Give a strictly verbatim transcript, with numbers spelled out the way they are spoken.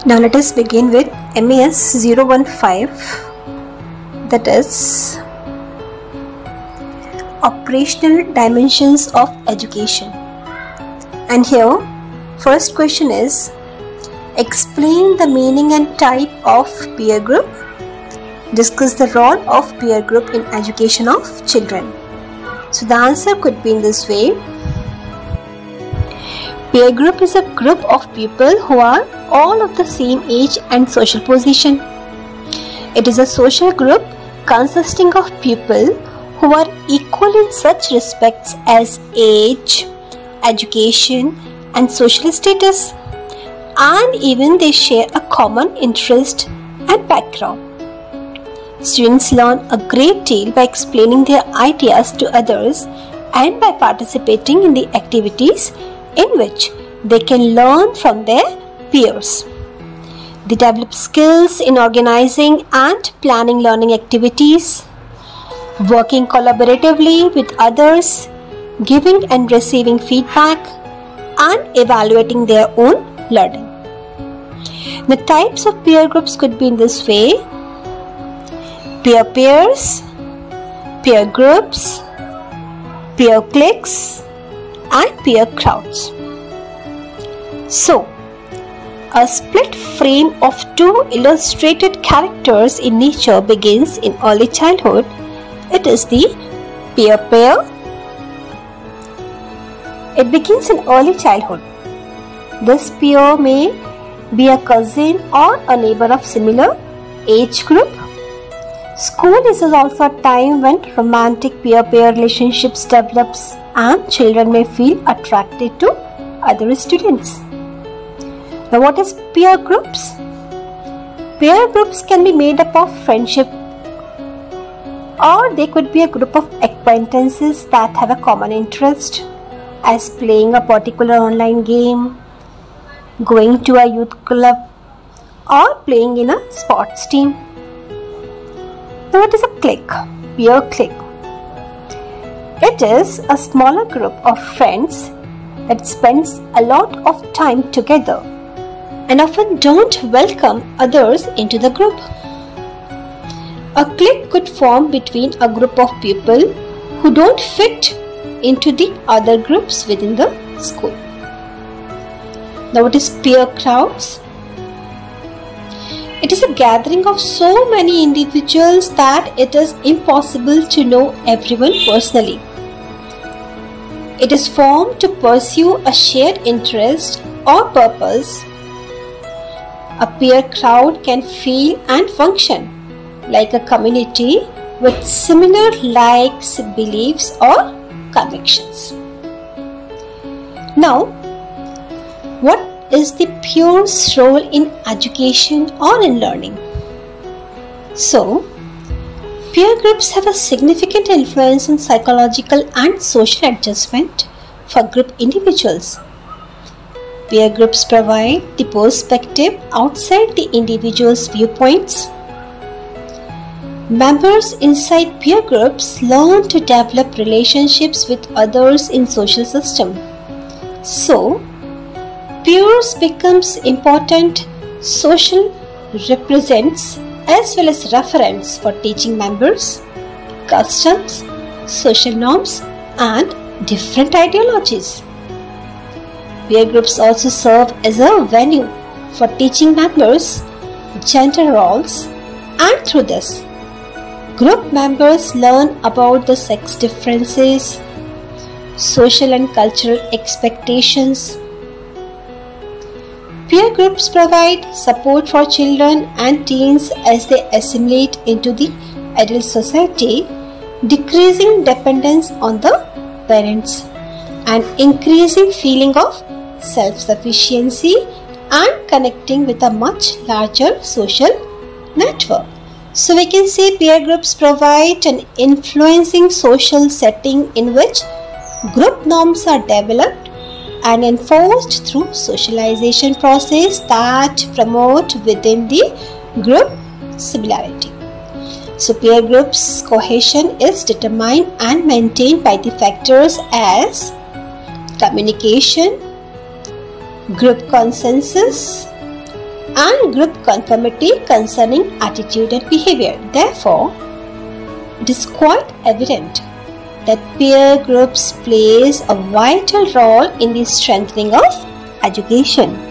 Now let us begin with M A S zero one five, that is Operational Dimensions of Education. And here first question is, explain the meaning and type of peer group. Discuss the role of peer group in education of children. So the answer could be in this way. Peer group is a group of people who are all of the same age and social position. It is a social group consisting of people who are equal in such respects as age, education, and social status, and even they share a common interest and background. Students learn a great deal by explaining their ideas to others and by participating in the activities in which they can learn from their peers. They develop skills in organizing and planning learning activities, working collaboratively with others, giving and receiving feedback, and evaluating their own learning. The types of peer groups could be in this way: peer pairs, peer groups, peer cliques, and peer crowds. So, a split frame of two illustrated characters in nature begins in early childhood. It is the peer pair. It begins in early childhood. This peer may be a cousin or a neighbor of similar age group. School is also a time when romantic peer-pair relationships develops and children may feel attracted to other students. Now, what is peer groups? Peer groups can be made up of friendship, or they could be a group of acquaintances that have a common interest, as playing a particular online game, going to a youth club, or playing in a sports team. Now, what is a clique? Peer clique. It is a smaller group of friends that spends a lot of time together and often don't welcome others into the group. A clique could form between a group of people who don't fit into the other groups within the school. Now, what is peer crowds? It is a gathering of so many individuals that it is impossible to know everyone personally. It is formed to pursue a shared interest or purpose. A peer crowd can feel and function like a community with similar likes, beliefs, or convictions. Now, what is the peer's role in education or in learning? So, peer groups have a significant influence on psychological and social adjustment for group individuals. Peer groups provide the perspective outside the individual's viewpoints. Members inside peer groups learn to develop relationships with others in social system. So, peers becomes important social represents as well as reference for teaching members, customs, social norms, and different ideologies. Peer groups also serve as a venue for teaching members gender roles, and through this, group members learn about the sex differences, social and cultural expectations. Peer groups provide support for children and teens as they assimilate into the adult society, decreasing dependence on the parents and increasing feeling of self-sufficiency and connecting with a much larger social network. So we can say peer groups provide an influencing social setting in which group norms are developed and enforced through socialization process that promote within the group similarity. So peer groups cohesion is determined and maintained by the factors as communication, group consensus, and group conformity concerning attitude and behavior. Therefore, it is quite evident that peer groups plays a vital role in the strengthening of education.